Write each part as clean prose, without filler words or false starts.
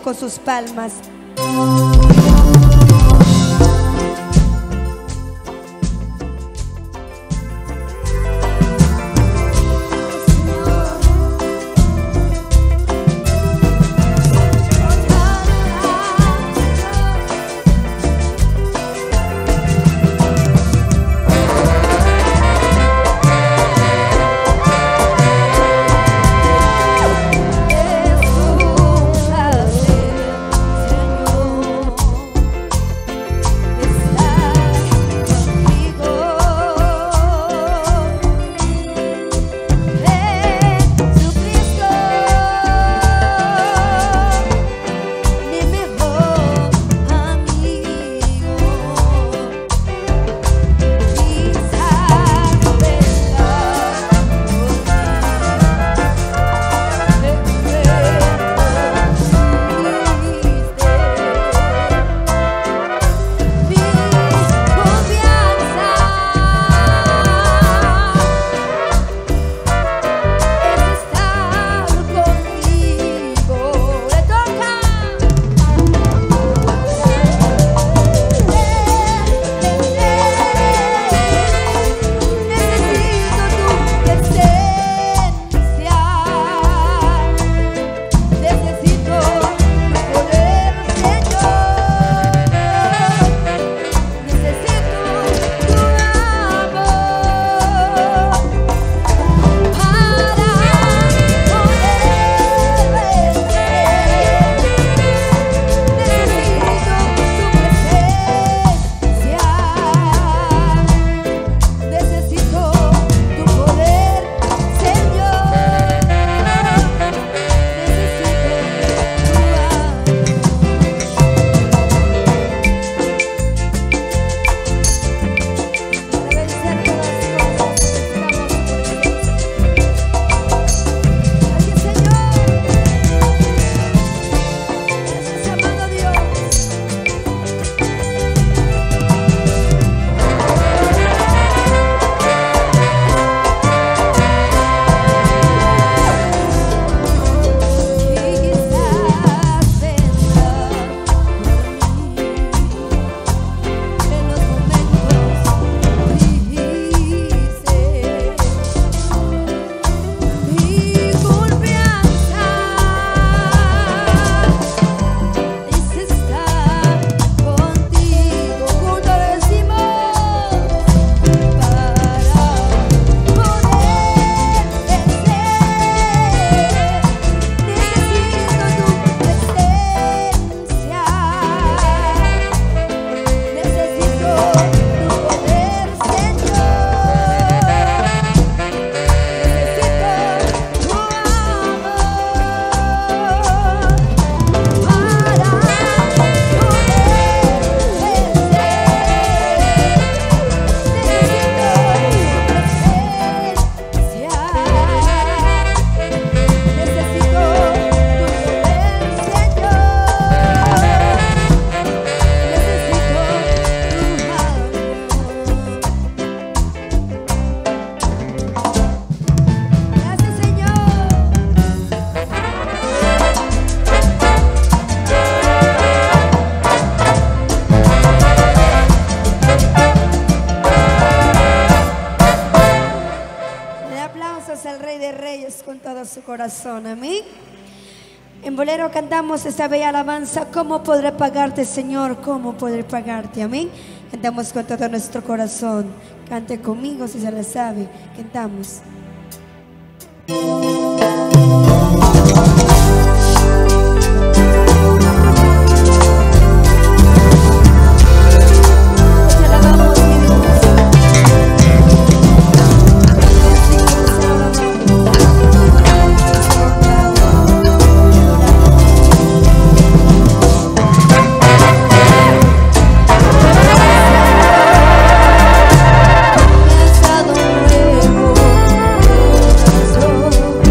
con sus palmas. Su corazón, amén. En Bolero cantamos esta bella alabanza. ¿Cómo podré pagarte, Señor? ¿Cómo podré pagarte? Amén. Cantamos con todo nuestro corazón. Cante conmigo si se la sabe. Cantamos. Nuevo corazón.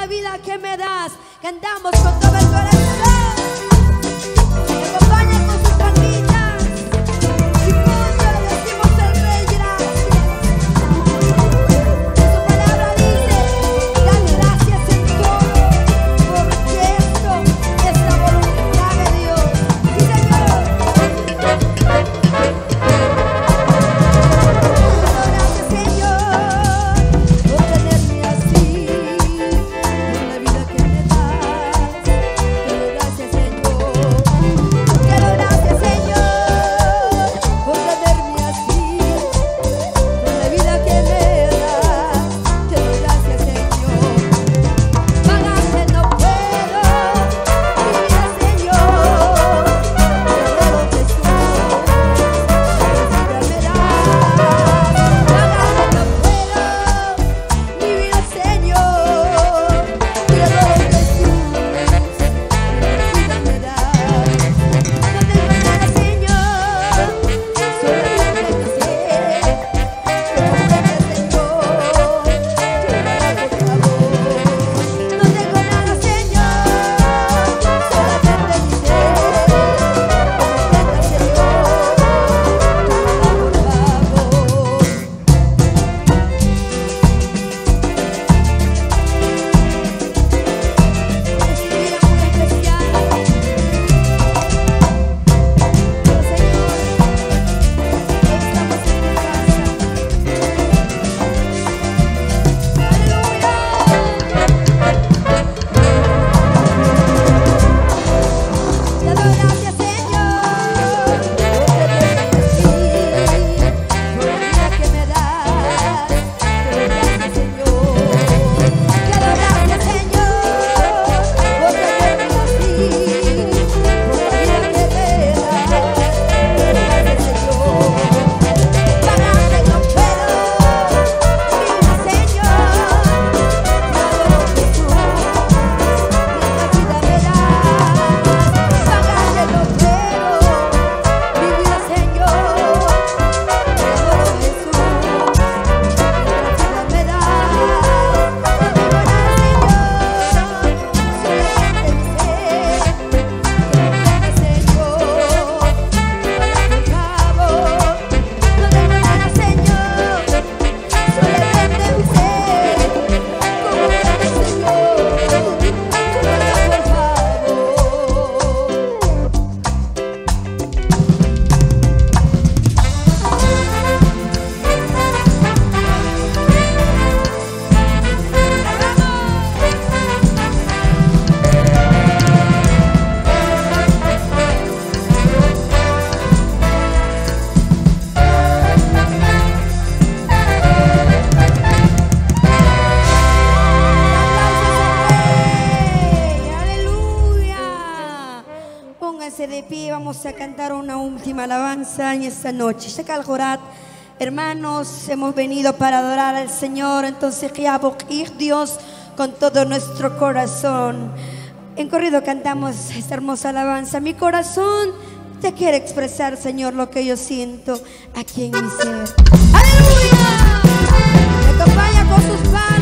la vida que me das. Cantamos con todo el corazón. Me acompaña con sus palmitas. Y juntos le decimos al Rey gracias. Su palabra dice: dale gracias en todo, porque esto es la voluntad de Dios. Sí, Señor. Gracias, Señor, por tenerme así, por la vida que me das. Gracias, Señor. Gracias, Señor, por tenerme así, por la vida que me das. Gracias, Señor. Pagarte no puedo, mi vida, Señor. Pero Jesús, la vida me das. Pagarte no puedo, mi vida, Señor. Pero Jesús, la vida me das. No tengo nada, Señor, solamente mi ser. Gracias, Señor, por favor. No tengo nada, Señor, solamente mi ser. Gracias, Señor, por favor. Es mi vida muy especial. Pero, Señor, estamos en tu casa. ¡Aleluya! Te doy gracias, Señor, por tenerme así, por la vida que me das. Te doy gracias, Señor. Te doy gracias, Señor, por tenerme así, por la vida que me das. Gracias, Señor. Pagarte no puedo, mi vida, Señor. Pero Jesús, la vida me das. Pagarte no puedo, mi vida, Señor. Pero Jesús, la vida me das. No tengo nada, Señor, solamente mi ser. Gracias, Señor, por favor. No tengo nada, Señor, solamente mi ser. Como grande, Señor, por ¡Aleluya! Pónganse de pie, vamos a cantar una última alabanza en esta noche. Shekal Jorat, hermanos, hemos venido para adorar al Señor, entonces ir Dios con todo nuestro corazón. En corrido cantamos esta hermosa alabanza. Mi corazón te quiere expresar, Señor, lo que yo siento aquí en mi ser. ¡Aleluya! Me acompaña con sus padres.